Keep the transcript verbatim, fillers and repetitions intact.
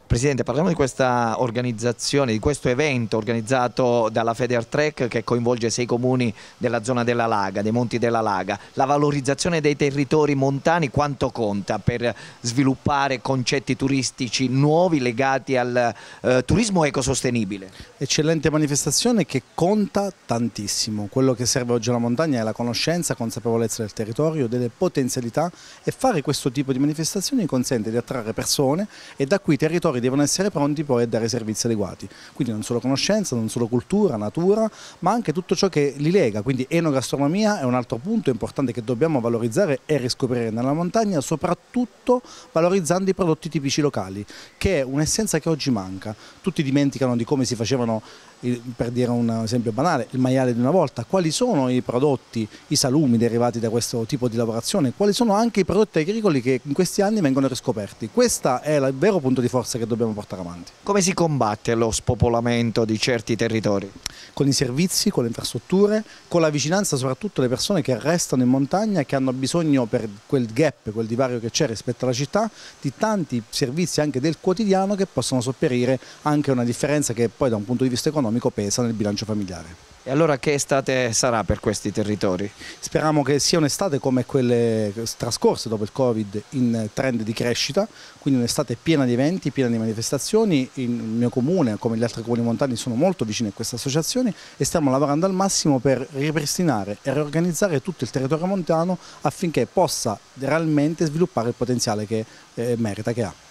Presidente, parliamo di questa organizzazione, di questo evento organizzato dalla Federtrek che coinvolge sei comuni della zona della Laga, dei Monti della Laga. La valorizzazione dei territori montani quanto conta per sviluppare concetti turistici nuovi legati al eh, turismo ecosostenibile? Eccellente manifestazione che conta tantissimo. Quello che serve oggi alla montagna è la conoscenza, consapevolezza del territorio, delle potenzialità, e fare questo tipo di manifestazioni consente di attrarre persone e da qui i territori devono essere pronti poi a dare servizi adeguati. Quindi non solo conoscenza, non solo cultura, natura, ma anche tutto ciò che li lega. Quindi enogastronomia è un altro punto importante che dobbiamo valorizzare e riscoprire nella montagna, soprattutto valorizzando i prodotti tipici locali, che è un'essenza che oggi manca. Tutti dimenticano di come si facevano, per dire un esempio banale, il maiale di una volta. Quali sono i prodotti, i salumi derivati da questo tipo di lavorazione, quali sono anche i prodotti agricoli che in questi anni vengono riscoperti. Questo è il vero punto di forza che dobbiamo portare avanti. Come si combatte lo spopolamento di certi territori? Con i servizi, con le infrastrutture, con la vicinanza soprattutto alle persone che restano in montagna e che hanno bisogno, per quel gap, quel divario che c'è rispetto alla città, di tanti servizi anche del quotidiano che possono sopperire anche una differenza che poi da un punto di vista economico pesa nel bilancio familiare. E allora che estate sarà per questi territori? Speriamo che sia un'estate come quelle trascorse dopo il Covid, in trend di crescita, quindi un'estate piena di eventi, piena di manifestazioni. Il mio comune, come gli altri comuni montani, sono molto vicini a queste associazioni e stiamo lavorando al massimo per ripristinare e riorganizzare tutto il territorio montano affinché possa realmente sviluppare il potenziale che eh, merita, che ha.